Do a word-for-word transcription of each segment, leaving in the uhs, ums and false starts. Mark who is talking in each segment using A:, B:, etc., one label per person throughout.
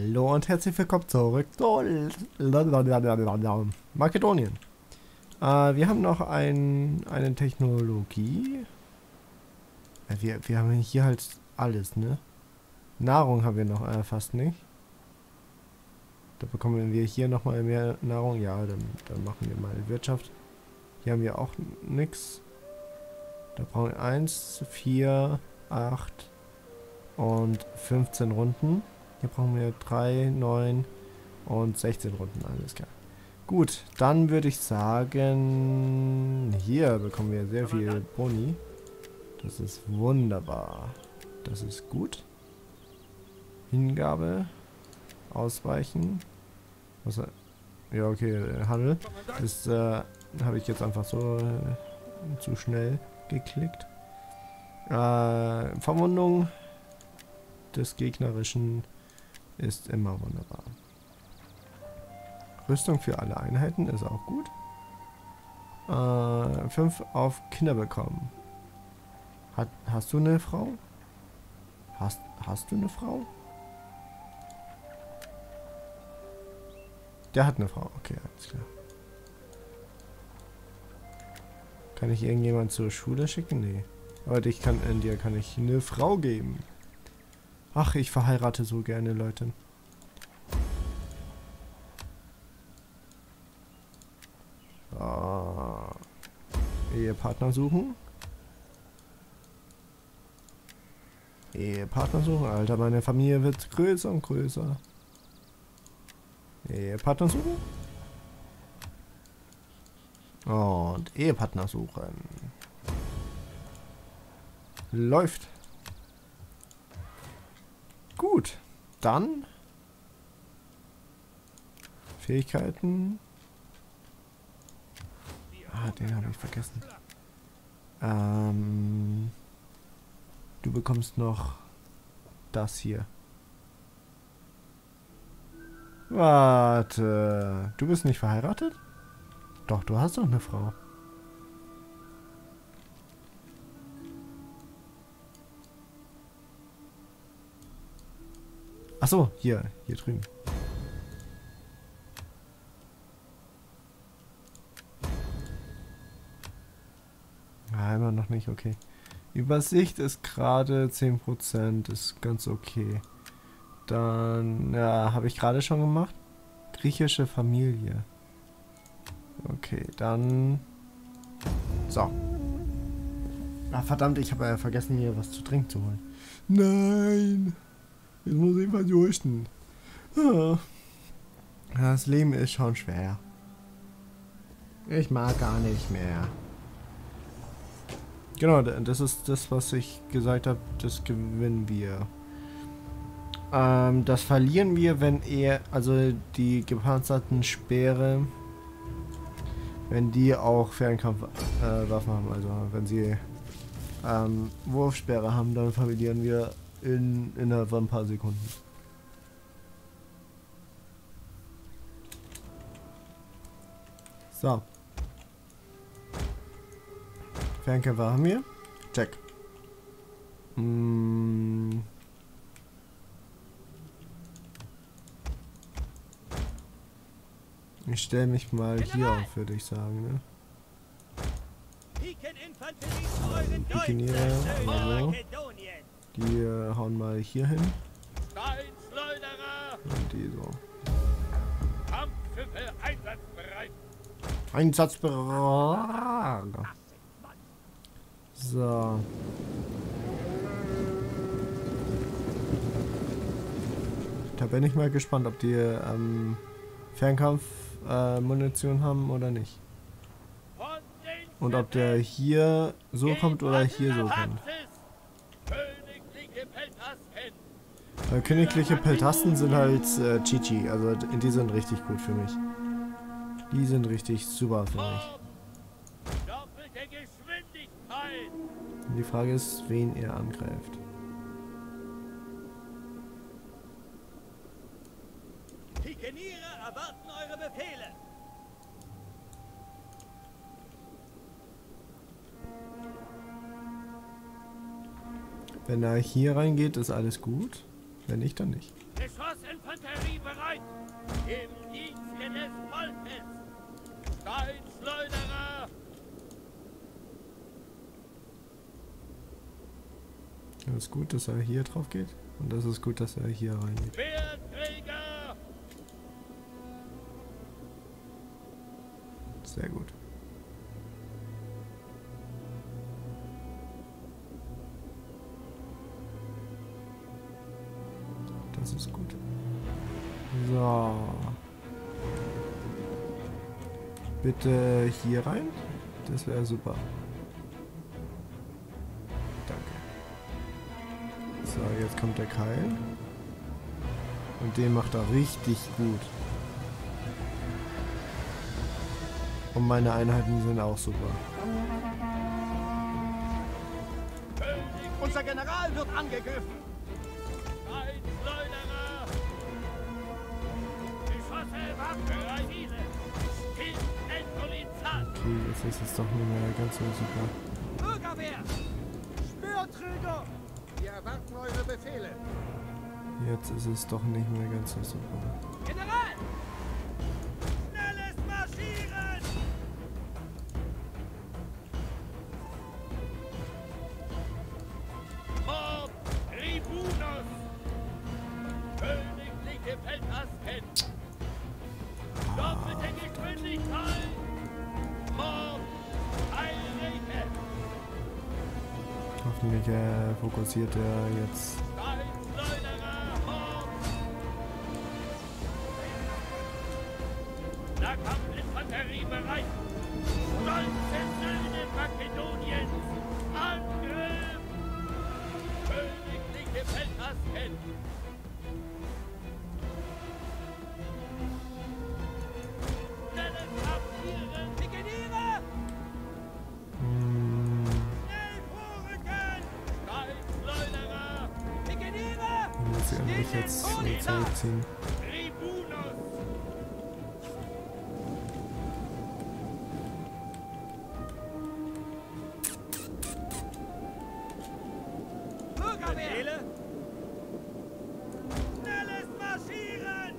A: Hallo und herzlich willkommen zurück zu Makedonien. Äh, wir haben noch ein, eine Technologie. Äh, wir, wir haben hier halt alles, ne? Nahrung haben wir noch äh, fast nicht. Da bekommen wir hier nochmal mehr Nahrung. Ja, dann, dann machen wir mal Wirtschaft. Hier haben wir auch nichts. Da brauchen wir eins, vier, acht und fünfzehn Runden. Hier brauchen wir drei, neun und sechzehn Runden. Alles klar. Gut, dann würde ich sagen, hier bekommen wir sehr viel Boni. Das ist wunderbar. Das ist gut. Hingabe. Ausweichen. Was, ja, okay, Handel. Das äh, habe ich jetzt einfach so äh, zu schnell geklickt. Äh, Verwundung des Gegnerischen ist immer wunderbar. Rüstung für alle Einheiten ist auch gut. Äh, fünf auf Kinder bekommen. Hat, hast du eine Frau? Hast, hast du eine Frau? Der hat eine Frau. Okay, alles klar. Kann ich irgendjemand zur Schule schicken? Nee. Aber dich kann, in dir kann ich eine Frau geben. Ach, ich verheirate so gerne Leute. Ah, Ehepartner suchen. Ehepartner suchen. Alter, meine Familie wird größer und größer. Ehepartner suchen. Und Ehepartner suchen. Läuft. Gut. Dann Fähigkeiten. Ah, den habe ich vergessen. Ähm, du bekommst noch das hier. Warte. Du bist nicht verheiratet? Doch, du hast doch eine Frau. Ach so, hier, hier drüben. Ah, immer noch nicht, okay. Übersicht ist gerade zehn Prozent, ist ganz okay. Dann, ja, habe ich gerade schon gemacht. Griechische Familie. Okay, dann... So. Ah, verdammt, ich habe ja vergessen, hier was zu trinken zu holen. Nein! Jetzt muss ich verdursten. Ah. Das Leben ist schon schwer. Ich mag gar nicht mehr. Genau, das ist das, was ich gesagt habe. Das gewinnen wir. Ähm, das verlieren wir, wenn er, also die gepanzerten Speere, wenn die auch Fernkampfwaffen äh, haben. Also wenn sie ähm, Wurfsperre haben, dann verlieren wir in innerhalb von ein paar Sekunden. So. Fernkämpfer haben wir. Check. Hm. Ich stelle mich mal hier auf, würde ich sagen, ne? Pikeniere, also. Die äh, hauen mal hier hin. Und die so. Einsatzbereit. So. Da bin ich mal gespannt, ob die ähm, Fernkampf-Munition äh, haben oder nicht. Und ob der hier so kommt oder hier so kommt. Äh, königliche Peltasten sind halt äh, Chichi, also die sind richtig gut für mich. Die sind richtig super für mich. Und die Frage ist, wen er angreift.
B: Pikeniere erwarten eure Befehle.
A: Wenn er hier reingeht, ist alles gut. Wenn nicht, dann nicht.
B: Geschosse! Schlossinfanterie bereit! Im Dienste des Volkes! Steinschleuderer!
A: Das ist gut, dass er hier drauf geht. Und das ist gut, dass er hier reingeht.
B: Schwertträger!
A: Sehr gut. Das ist gut. So. Bitte hier rein. Das wäre super. Danke. So, jetzt kommt der Keil. Und den macht er richtig gut. Und meine Einheiten sind auch super.
B: Unser General wird angegriffen! Ein Schleuderer! Geschosse, Waffen, Ziele!
A: Okay, jetzt ist es doch nicht mehr ganz so super.
B: Bürgerwehr! Speerträger! Wir erwarten eure Befehle!
A: Jetzt ist es doch nicht mehr ganz so super.
B: General! Schnelles Marschieren! Mord! Tribunus! Königliche Feldasten! Doppelte Geschwindigkeit! Mord! Eilräte!
A: Hoffentlich äh, fokussiert er jetzt.
B: Steinschleuderer! Mord! Nahkampfinfanterie bereit! Stolze Söhne Makedoniens! Angriff! Königliche Feldasten!
A: Hm, ich muss sie eigentlich jetzt äh, zurückziehen.
B: Bürgerwehr! Schnelles Marschieren!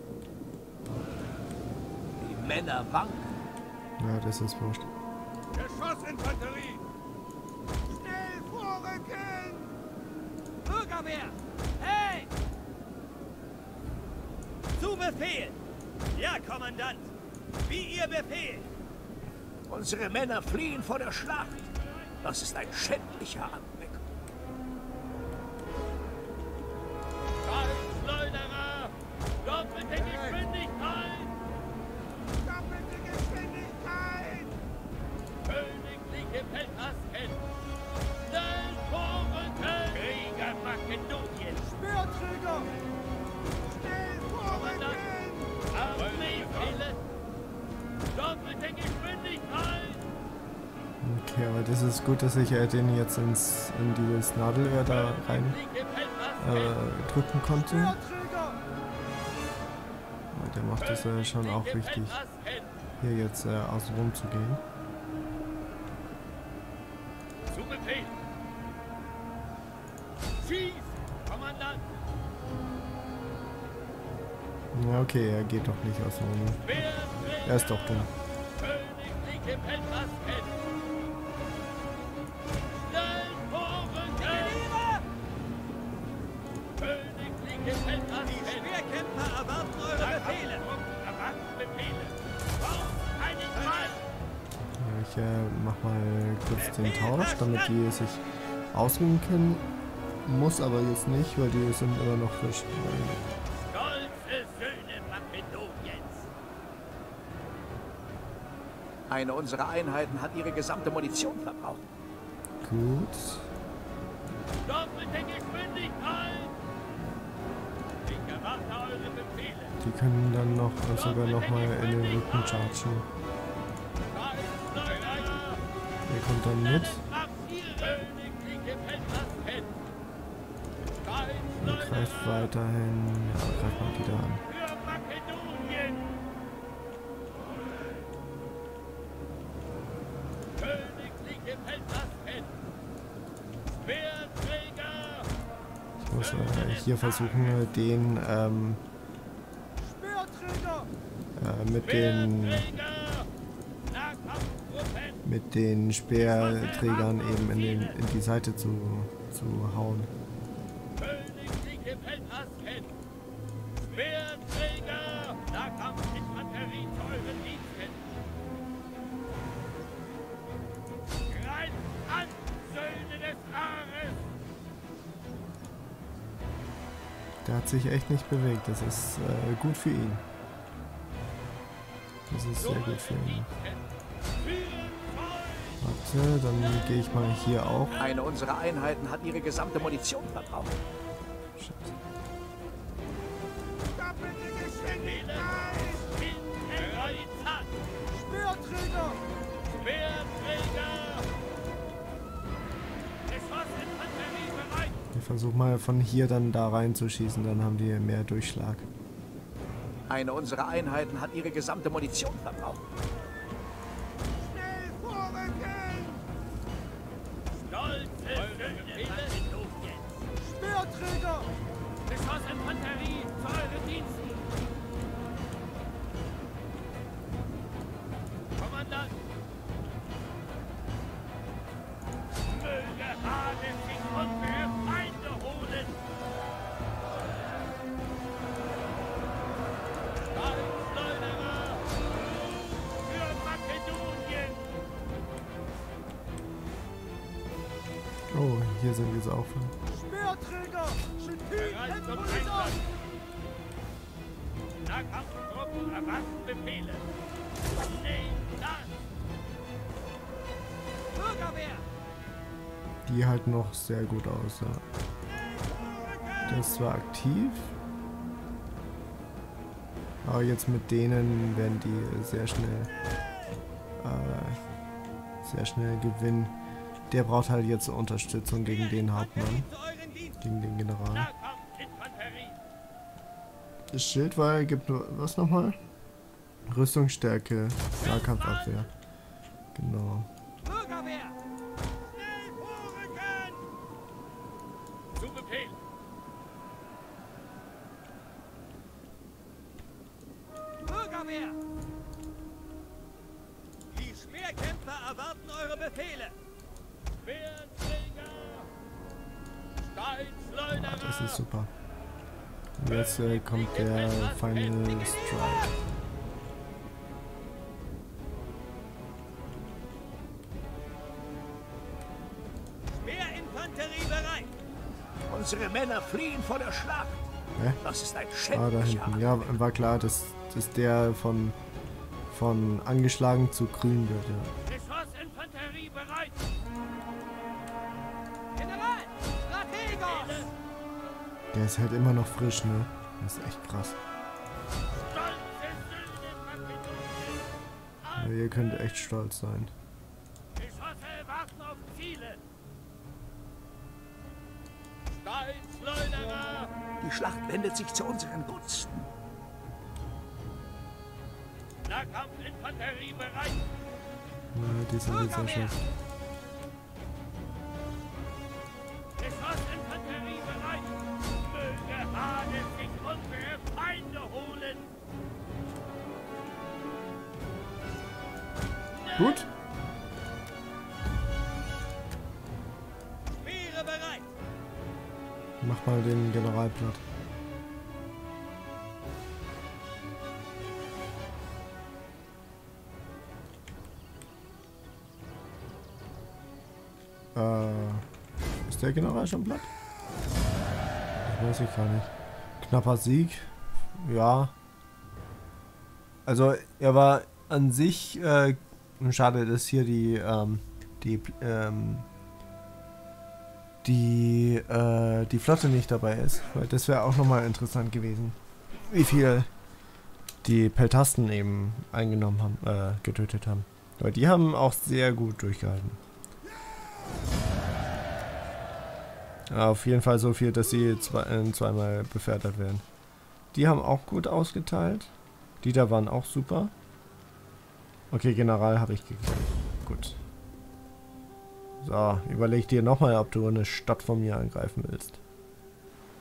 B: Die Männer wanken.
A: Ja, das ist wurscht.
B: Geschossinfanterie! Schnell vorrücken! Bürgerwehr! Hey! Zu Befehl! Ja, Kommandant! Wie Ihr Befehl!
C: Unsere Männer fliehen vor der Schlacht. Das ist ein schändlicher Anblick.
B: Steinschleuderer! Doppelte Geschwindigkeit! Doppelte Geschwindigkeit! Königliche Feldasten! Schnell vorrücken! Krieger Makedonien! Speerträger! Schnell vorrücken! Armeebefehle! Doppelte Geschwindigkeit!
A: Okay, aber das ist gut, dass ich äh, den jetzt ins in dieses Nadelöhr da rein äh, drücken konnte. Weil der macht es äh, schon auch wichtig, hier jetzt äh, außen rum zu gehen.
B: Zu Befehl! Schieß, Kommandant!
A: Ja, okay, er geht doch nicht außen rum. Er ist doch dumm.
B: Königliche Feldasten! Schnell vorrücken! Königliche Feldasten! Die Schwerkämpfer erwarten eure Befehle! Erwarten Befehle! Auf einen Fall!
A: Ja, ich äh, mach mal kurz den Tausch, damit die sich ausruhen können. Muss aber jetzt nicht, weil die sind immer noch frisch.
B: Stolze Söhne Makedoniens!
C: Eine unserer Einheiten hat ihre gesamte Munition verbraucht.
A: Gut.
B: Doppelte Geschwindigkeit! Ich erwarte eure Befehle!
A: Die können dann noch äh, sogar noch mal in den Rücken chargen.
B: Steinschleuderer!
A: Der kommt dann mit.
B: Königliche Feldasten!
A: Und greift weiterhin. Ja, greift mal wieder an.
B: Für Makedonien! Königliche Feldasten! Speerträger!
A: Ich muss äh, hier versuchen, den ähm, äh, mit den mit den Speerträgern eben in, den, in die Seite zu, zu hauen.
B: Königliche Feldasken! Speerträger! Nahkampfinfanterie zu euren Diensten! Greift an, Söhne des Ares!
A: Der hat sich echt nicht bewegt. Das ist äh, gut für ihn. Das ist sehr gut für ihn. Warte, dann gehe ich mal hier auch.
C: Eine unserer Einheiten hat ihre gesamte Munition verbraucht.
A: Shit.
B: Doppelte Geschwindigkeit! Speerträger! Speerträger! Geschossinfanterie bereit!
A: Ich versuche mal von hier dann da reinzuschießen, dann haben die mehr Durchschlag.
C: Eine unserer Einheiten hat ihre gesamte Munition verbraucht.
B: Schnell vorrücken! Stolze Söhne, was sind los jetzt? Speerträger! Geschossinfanterie zu euren Diensten! Kommandant! Möge Hades sich unsere Feinde holen! Steinschleuderer! Für Makedonien!
A: Oh, hier sind wir auch.
B: Speerträger! Bereit zum Einsatz! Nahkampftruppen erwarten Befehle! Nehmt das! Bürgerwehr!
A: Die halten noch sehr gut aus. Ja. Der ist zwar aktiv, aber jetzt mit denen werden die sehr schnell äh, sehr schnell gewinnen. Der braucht halt jetzt Unterstützung gegen den Hauptmann, gegen den General.
B: Nahkampfinfanterie!
A: Das Schildwall gibt nur was nochmal? Rüstungsstärke, Nahkampfabwehr. Genau.
B: Bürgerwehr! Schnell vorrücken! Zu Befehl! Bürgerwehr! Die Speerkämpfer erwarten eure Befehle! Speerträger! Steinschleuderer!
A: Das ist super. Und jetzt äh, kommt der Final Strike.
B: Speerinfanterie bereit!
C: Unsere Männer fliehen vor der Schlacht.
A: Hä?
C: Das ist ein
A: Ah, da
C: schändlicher
A: hinten. Ja, war klar, dass, dass der von, von angeschlagen zu grün wird. Ja.
B: Geschossinfanterie bereit! General! Strategos!
A: Der ist halt immer noch frisch, ne? Das ist echt krass.
B: Stolze Söhne Makedoniens!
A: Ja, ihr könnt echt stolz sein.
B: Geschosse warten auf Ziele! Steinschleuderer!
C: Die Schlacht wendet sich zu unseren Gunsten.
B: Nahkampfinfanterie bereit!
A: Ja, die sind jetzt sehr schlecht.
B: Geschossinfanterie bereit! Möge Hades sich unsere Feinde holen!
A: Gut.
B: Speere bereit!
A: Mach mal den General platt. Äh, ist der General schon platt? Das weiß ich gar nicht. Knapper Sieg. Ja. Also, er war an sich, äh, schade, dass hier die, ähm, die, ähm, die, äh, die Flotte nicht dabei ist. Weil das wäre auch nochmal interessant gewesen. Wie viel die Peltasten eben eingenommen haben, äh, getötet haben. Weil die haben auch sehr gut durchgehalten. Auf jeden Fall so viel, dass sie zwei, äh, zweimal befördert werden. Die haben auch gut ausgeteilt. Die da waren auch super. Okay, General habe ich gekriegt. Gut. So, überleg dir nochmal, ob du eine Stadt von mir angreifen willst.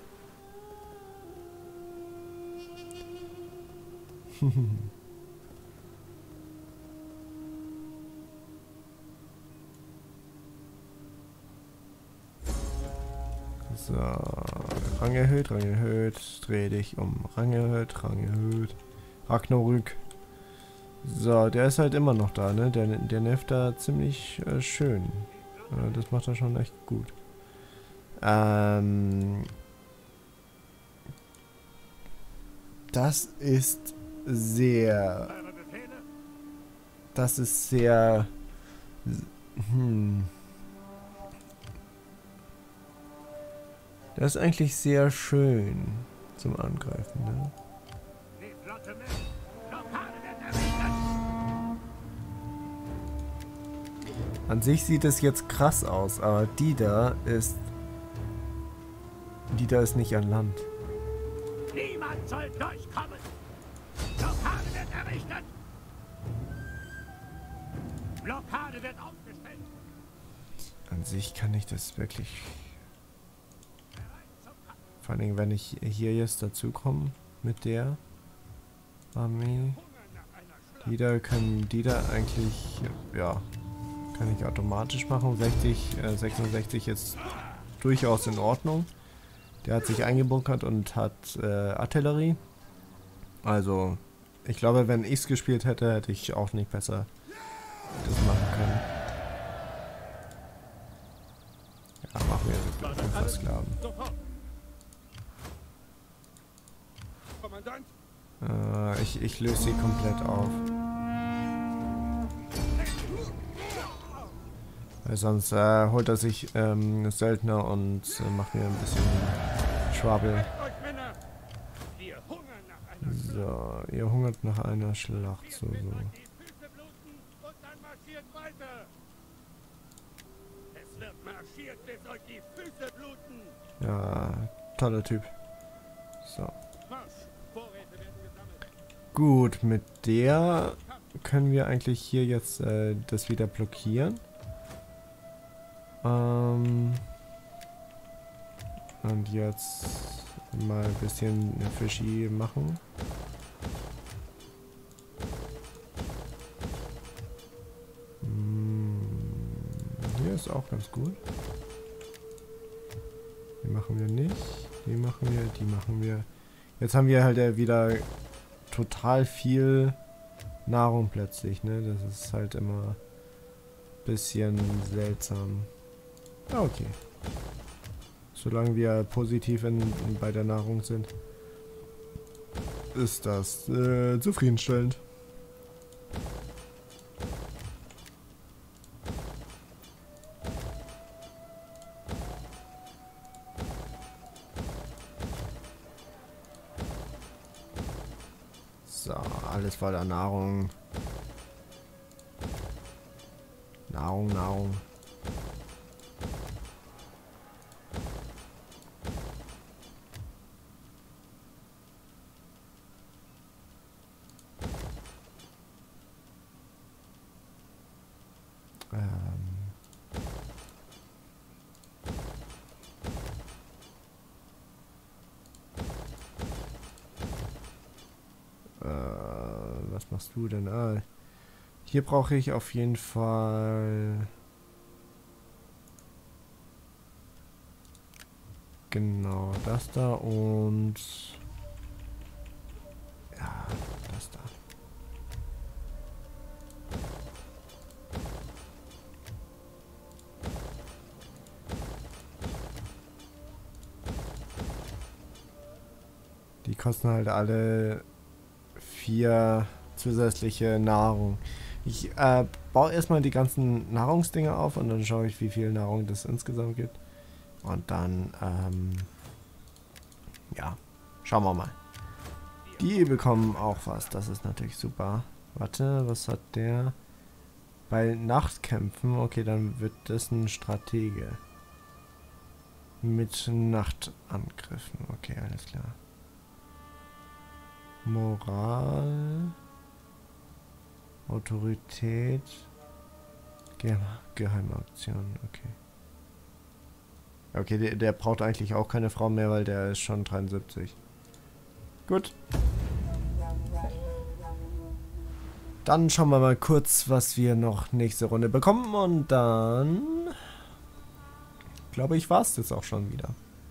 A: So, Rang erhöht, Rang erhöht, dreh dich um, Rang erhöht, Rang erhöht, Ragnarök. So, der ist halt immer noch da, ne? Der, der nervt da ziemlich äh, schön. Äh, das macht er schon echt gut. Ähm, das ist sehr... Das ist sehr... Hm... Das ist eigentlich sehr schön zum Angreifen, ne? An sich sieht es jetzt krass aus, aber die da ist... Die da ist nicht an Land.
C: Niemand soll durchkommen. Blockade wird errichtet. Blockade wird aufgestellt.
A: An sich kann ich das wirklich... Vor allen Dingen, wenn ich hier jetzt dazu komme mit der Armee. Die da können die da eigentlich, ja, kann ich automatisch machen. sechzig, äh, sechsundsechzig ist durchaus in Ordnung. Der hat sich eingebunkert und hat äh, Artillerie. Also, ich glaube, wenn ich es gespielt hätte, hätte ich auch nicht besser das machen können. Ja, machen wir ein paar Sklaven. Äh, ich, ich löse sie komplett auf. Weil sonst äh, holt er sich ähm, Söldner und äh, macht mir ein bisschen Trouble. So, ihr hungert nach einer Schlacht. So, so. Ja, toller Typ. So. Gut, mit der können wir eigentlich hier jetzt äh, das wieder blockieren. Ähm und jetzt mal ein bisschen Fischi machen. Hm, hier ist auch ganz gut. Die machen wir nicht. Die machen wir, die machen wir. Jetzt haben wir halt ja wieder total viel Nahrung plötzlich, ne? Das ist halt immer ein bisschen seltsam. Ah, okay. Solange wir positiv in, in, bei der Nahrung sind, ist das äh, zufriedenstellend. So, alles voller Nahrung. Nahrung, Nahrung. Was machst du denn? Ah, hier brauche ich auf jeden Fall... Genau, das da und... Ja, das da. Die kosten halt alle vier zusätzliche Nahrung. Ich äh, baue erstmal die ganzen Nahrungsdinger auf und dann schaue ich, wie viel Nahrung das insgesamt gibt. Und dann, ähm, ja, schauen wir mal. Die bekommen auch was, das ist natürlich super. Warte, was hat der? Bei Nachtkämpfen, okay, dann wird das ein Stratege. Mit Nachtangriffen, okay, alles klar. Moral, Autorität, Ge geheime Aktionen, okay. Okay, der, der braucht eigentlich auch keine Frau mehr, weil der ist schon dreiundsiebzig. Gut. Dann schauen wir mal kurz, was wir noch nächste Runde bekommen. Und dann... glaube ich, war es das auch schon wieder.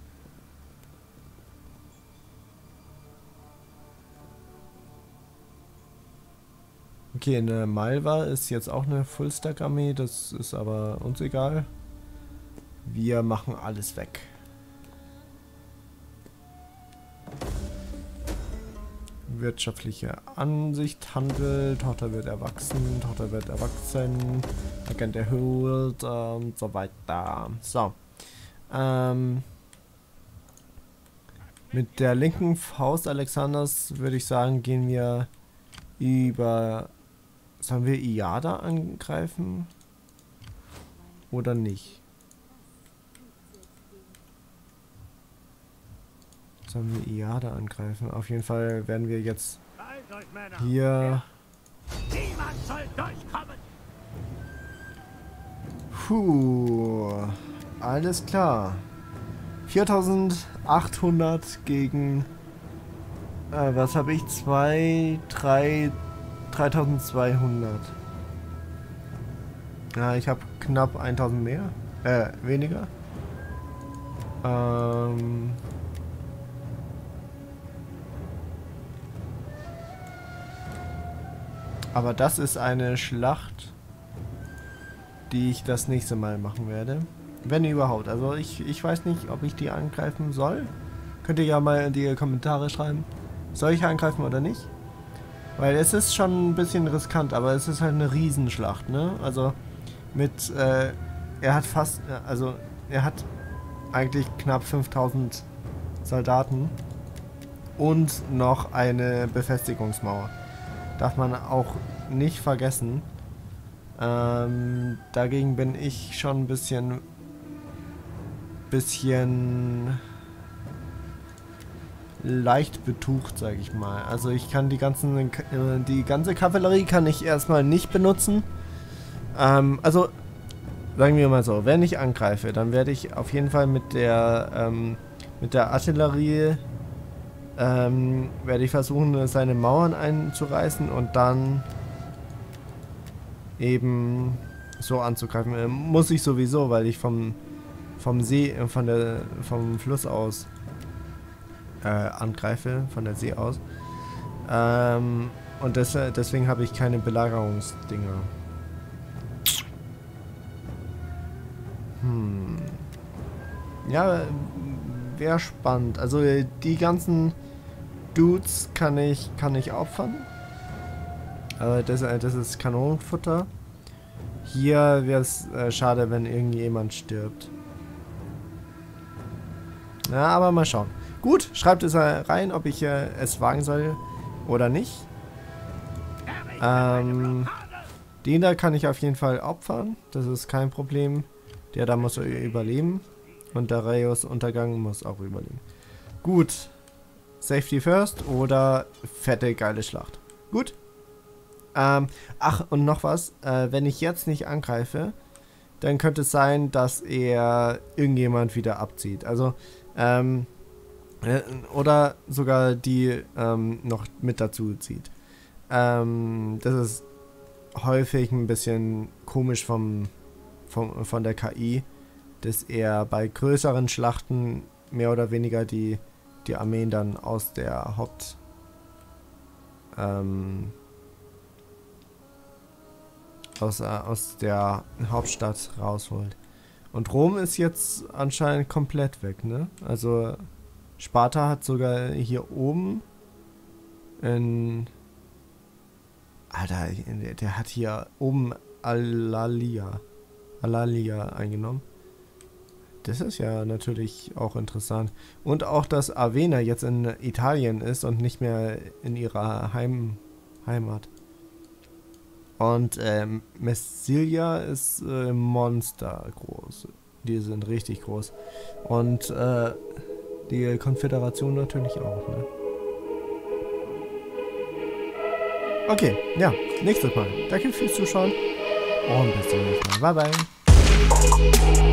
A: Okay, eine Malva ist jetzt auch eine Full-Stack-Armee. Das ist aber uns egal. Wir machen alles weg. Wirtschaftliche Ansicht, Handel, Tochter wird erwachsen, Tochter wird erwachsen, Agent erhöht und so weiter. So. Ähm, mit der linken Faust Alexanders würde ich sagen, gehen wir über... Sollen wir Iada angreifen? Oder nicht? Sollen wir Iada angreifen? Auf jeden Fall werden wir jetzt hier...
C: Niemand soll durchkommen!
A: Puh, alles klar. viertausendachthundert gegen... Äh, was habe ich? zwei, drei... dreitausendzweihundert. Ja, ich habe knapp eintausend mehr. Äh, weniger. Ähm... Aber das ist eine Schlacht, die ich das nächste Mal machen werde. Wenn überhaupt. Also ich, ich weiß nicht, ob ich die angreifen soll. Könnt ihr ja mal in die Kommentare schreiben. Soll ich angreifen oder nicht? Weil es ist schon ein bisschen riskant, aber es ist halt eine Riesenschlacht, ne? Also mit, äh, er hat fast, also er hat eigentlich knapp fünftausend Soldaten und noch eine Befestigungsmauer. Darf man auch nicht vergessen. Ähm, dagegen bin ich schon ein bisschen bisschen leicht betucht, sage ich mal. Also ich kann die ganzen die ganze Kavallerie kann ich erstmal nicht benutzen. Ähm, also sagen wir mal so, wenn ich angreife, dann werde ich auf jeden Fall mit der ähm, mit der Artillerie Ähm, werde ich versuchen, seine Mauern einzureißen und dann eben so anzugreifen. Äh, muss ich sowieso, weil ich vom vom See, äh, von der vom Fluss aus äh, angreife, von der See aus. Ähm, und des, deswegen habe ich keine Belagerungsdinger. Hm. Ja, wäre spannend. Also die ganzen Dudes kann ich kann ich opfern. Aber das, das ist Kanonenfutter. Hier wäre es äh, schade, wenn irgendjemand stirbt. Ja, aber mal schauen. Gut, schreibt es rein, ob ich äh, es wagen soll oder nicht. Ähm, den da kann ich auf jeden Fall opfern. Das ist kein Problem. Der da muss überleben. Und der Rayos Untergang muss auch überleben. Gut. Safety first oder fette, geile Schlacht. Gut. Ähm, ach, und noch was. Äh, wenn ich jetzt nicht angreife, dann könnte es sein, dass er irgendjemand wieder abzieht. Also, ähm, äh, oder sogar die ähm, noch mit dazu zieht. Ähm, das ist häufig ein bisschen komisch vom, vom, von der K I, dass er bei größeren Schlachten mehr oder weniger die, die Armeen dann aus der Haupt... Ähm, aus, äh, aus der Hauptstadt rausholt. Und Rom ist jetzt anscheinend komplett weg, ne? Also Sparta hat sogar hier oben in... Alter, der, der hat hier oben Alalia. Alalia eingenommen. Das ist ja natürlich auch interessant. Und auch, dass Avena jetzt in Italien ist und nicht mehr in ihrer Heim Heimat. Und ähm, Messilia ist äh, Monster groß. Die sind richtig groß. Und äh, die Konföderation natürlich auch, ne? Okay, ja, nächstes Mal. Danke fürs Zuschauen und bis zum nächsten Mal. Bye, bye.